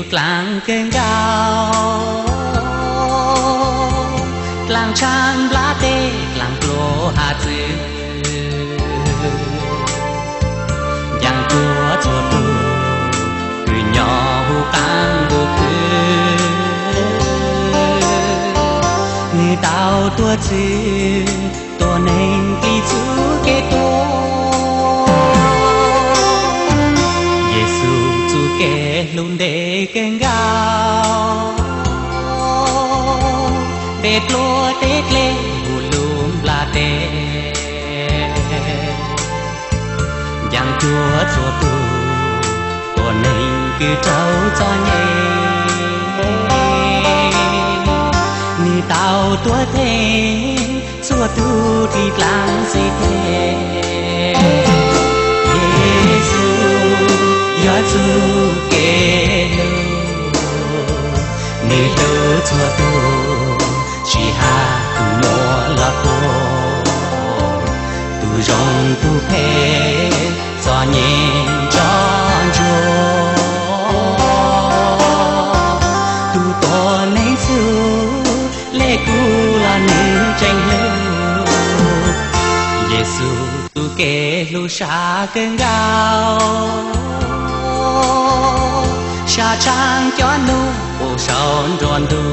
làng kênh cao làng chan lá tê làng lô hà chữ yang tua cho tu người nhỏ hu cang bù khứ người tao tua chữ tua nên kỳ chú kê tô kê luôn để kênh gạo để lúa tết lên hù lùm là tê giang chúa chúa tu của mình cứ trâu cho nhẹ ni tao tua thế chúa tu thì làng gì thế Giêsu kê lô ni lô chúa tu chỉ ha tu mò là cô tu rong tu phê cho nhìn tròn trô tu to nên su lê cu là nên tranh lưu Giêsu tu kê lô xa kênh gạo xa trang cho nu bộ son tròn tu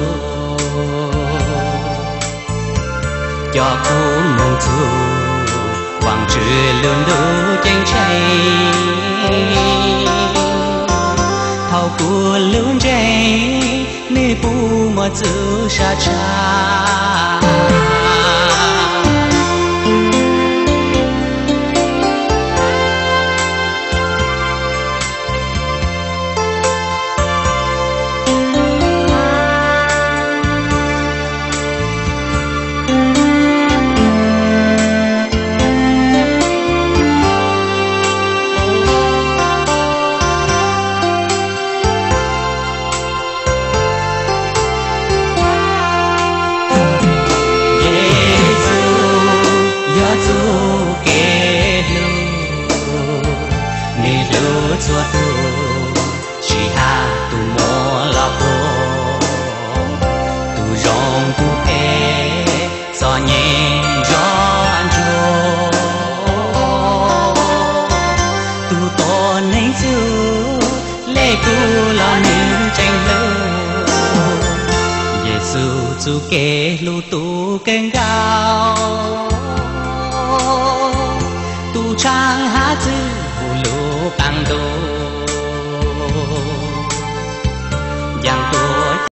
cho cô mong thu quảng trừ lương đô tranh chay thâu của lương chay nê bu mà giữ xa cha chúa tu chỉ ha tu mò là cô tu rong tu phê do nhẹ giòn trô tu to nên chú lê cu là nên tranh lưu Giêsu chú kê lu tu kênh gạo tu trang hát chữ lũ càng đô